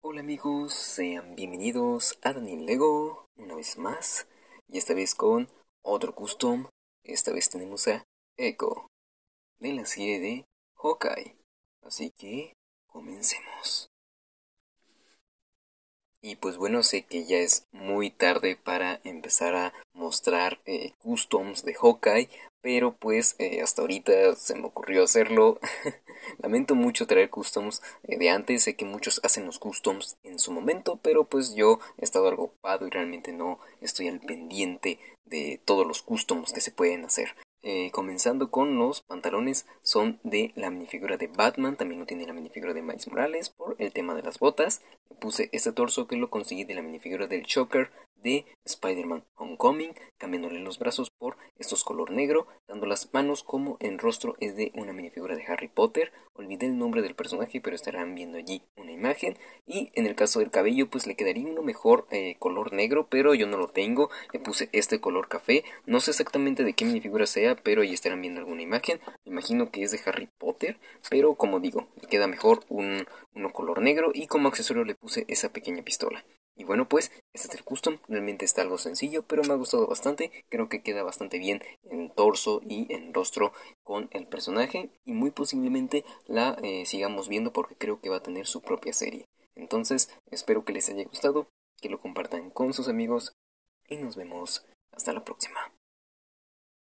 Hola amigos, sean bienvenidos a Daniel Lego una vez más y esta vez con otro custom. Esta vez tenemos a Echo de la serie de Hawkeye, así que comencemos. Y pues bueno, sé que ya es muy tarde para empezar a mostrar customs de Hawkeye, pero pues hasta ahorita se me ocurrió hacerlo. Lamento mucho traer customs de antes, sé que muchos hacen los customs en su momento, pero pues yo he estado algo ocupado y realmente no estoy al pendiente de todos los customs que se pueden hacer. Comenzando con los pantalones, son de la minifigura de Batman, también lo tiene la minifigura de Miles Morales por el tema de las botas. Puse este torso que lo conseguí de la minifigura del Shocker de Spider-Man Homecoming, cambiándole los brazos por estos color negro, dando las manos como el rostro es de una minifigura de Harry Potter. Olvidé el nombre del personaje, pero estarán viendo allí una imagen. Y en el caso del cabello, pues le quedaría uno mejor color negro, pero yo no lo tengo. Le puse este color café. No sé exactamente de qué minifigura sea, pero ahí estarán viendo alguna imagen. Me imagino que es de Harry Potter, pero como digo, le queda mejor uno color negro y como accesorio le puse esa pequeña pistola. Y bueno, pues este es el custom, realmente está algo sencillo, pero me ha gustado bastante, creo que queda bastante bien en torso y en rostro con el personaje y muy posiblemente la sigamos viendo porque creo que va a tener su propia serie. Entonces, espero que les haya gustado, que lo compartan con sus amigos y nos vemos hasta la próxima.